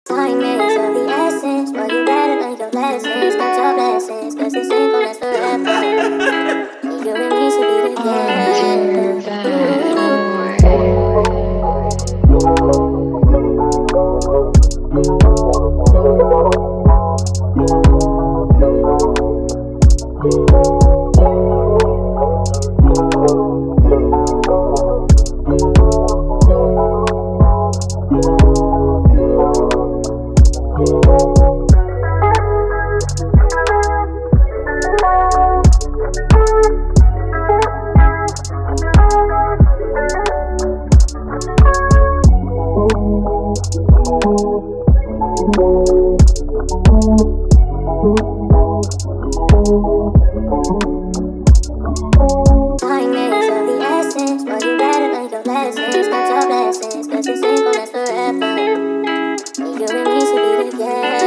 Time is of the essence, well you better learn your lessons, got your blessings, cause this ain't gon' last forever. You and me should be Time is of the essence, well you better learn your lessons, got your blessings, cause this ain't gon' last forever. You and me should be together.